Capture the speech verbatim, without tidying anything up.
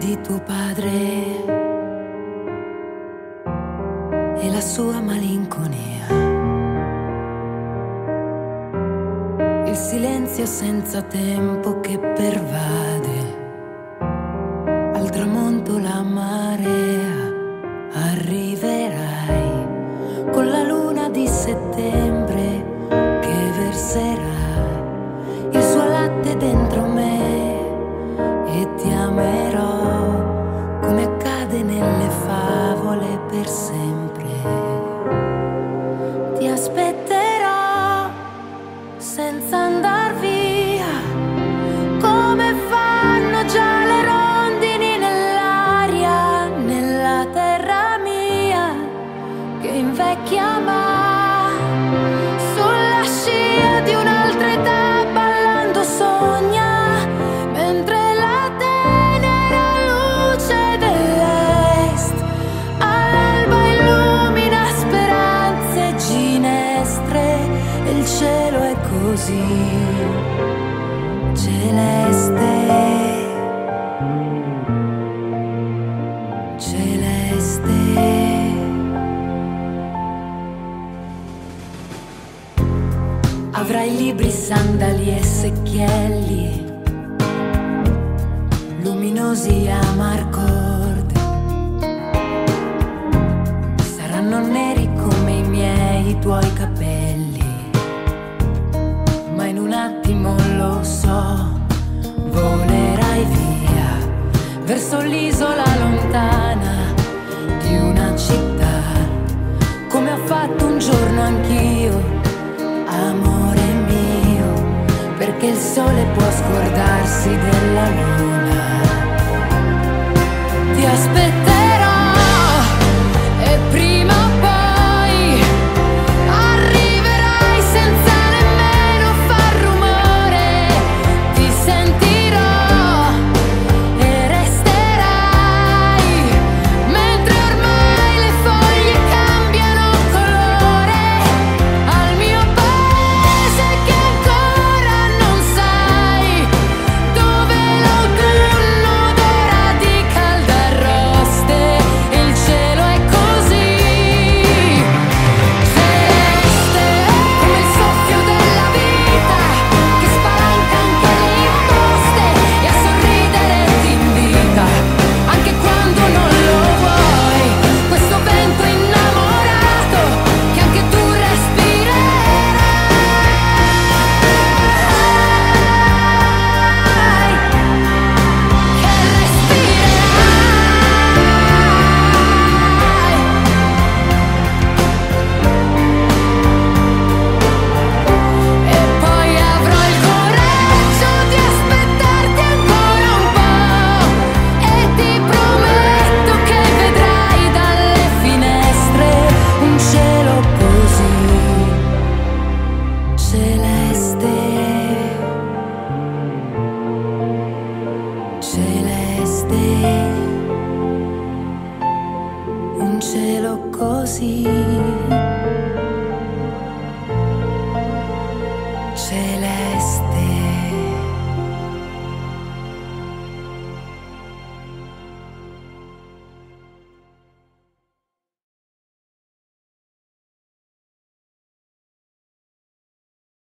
di tuo padre e la sua malinconia, il silenzio senza tempo che pervade, al tramonto la marea, arriverai con la luna di settembre che verserà il suo latte dentro me e ti amerò come accade nelle favole per sempre. Ti aspetterò senza andar via, come fanno già le rondini nell'aria, nella terra mia che invecchia ma sulla scia di un'altra età ballando sogna, mentre la tenera luce dell'est all'alba illumina speranze e ginestre e il cielo è così celeste, celeste. Avrai libri, sandali e secchielli luminosi a marcord, saranno neri come i miei, i tuoi capelli, ma in un attimo lo so, volerai via verso l'isola lontana di una città, come ho fatto un giorno anch'io, amore mio, perché il sole può scordarsi della luna. Ti aspetterò e prima o poi arriverai senza nemmeno far rumore, ti sentirò e resterai, mentre ormai le foglie cambiano colore, al mio paese che ancora non sai, dove l'autunno odora di caldarroste e il cielo è così celeste, come il soffio della vita che spalanca anche le imposte e a sorridere ti invita anche quando non lo vuoi, questo vento innamorato che anche tu respirerai, che respirerai. E poi avrò il coraggio di aspettarti ancora un po' e ti prometto che vedrai dalle finestre un cielo così celeste, celeste, un cielo così